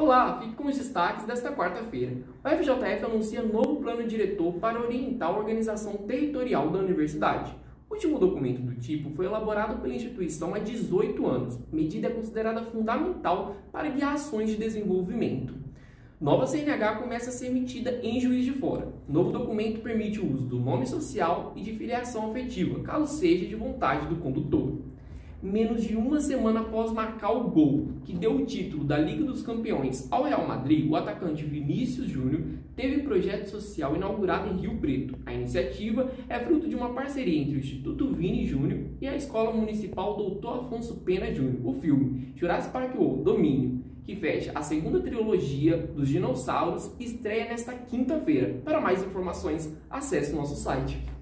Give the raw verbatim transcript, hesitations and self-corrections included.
Olá, fique com os destaques desta quarta-feira. O F J F anuncia novo plano diretor para orientar a organização territorial da universidade. O último documento do tipo foi elaborado pela instituição há dezoito anos. A medida é considerada fundamental para guiar ações de desenvolvimento. Nova C N H começa a ser emitida em Juiz de Fora. O novo documento permite o uso do nome social e de filiação afetiva, caso seja de vontade do condutor. Menos de uma semana após marcar o gol que deu o título da Liga dos Campeões ao Real Madrid, o atacante Vinícius Júnior teve projeto social inaugurado em Rio Preto. A iniciativa é fruto de uma parceria entre o Instituto Vini Júnior e a Escola Municipal doutor Afonso Pena Júnior. O filme Jurassic Park World Domínio, que fecha a segunda trilogia dos dinossauros, estreia nesta quinta-feira. Para mais informações, acesse o nosso site.